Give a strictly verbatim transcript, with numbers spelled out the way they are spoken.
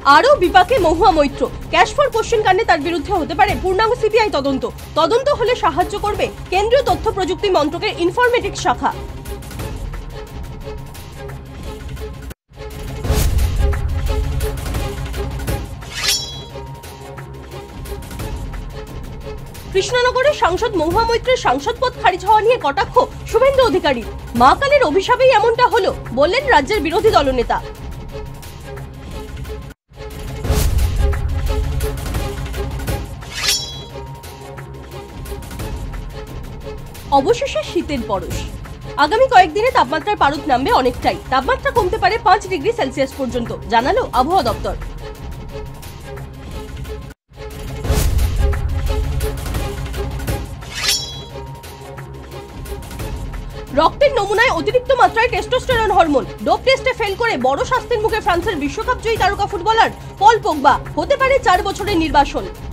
আরও বিপাকে Mahua Moitra. Cash for question কাণ্ডে তার বিরুদ্ধে হতে পারে পূর্ণাঙ্গ সিবিআই তদন্ত। তদন্ত হলে সাহায্য করবে কেন্দ্রীয় তথ্য প্রযুক্তি মন্ত্রকের ইনফরমেটিক্স শাখা। কৃষ্ণনগরের সাংসদ মহুয়া মৈত্রের সাংসদ পদ খারিজ হওয়া নিয়ে কটাক্ষ শুভেন্দু অধিকারী। মা কালীর অভিশাপেই এমনটা হলো বললেন রাজ্যের বিরোধী দলনেতা। অবশেষে শীতের পরশ। আগামী কয়েকদিনে তাপমাত্রার পারদ নামবে অনেকটাই। তাপমাত্রা কমতে পারে পাঁচ ডিগ্রি সেলসিয়াস পর্যন্ত, জানালো আবহাওয়া দপ্তর। রক্তের নমুনায় অতিরিক্ত মাত্রায় টেস্টোস্টেরন হরমোন। ডোপ টেস্টে ফেল করে বড় শাস্তির মুখে ফ্রান্সের বিশ্বকাপ জয়ী তারকা ফুটবলার পল পোগবা। হতে পারে চার বছরের নির্বাসন।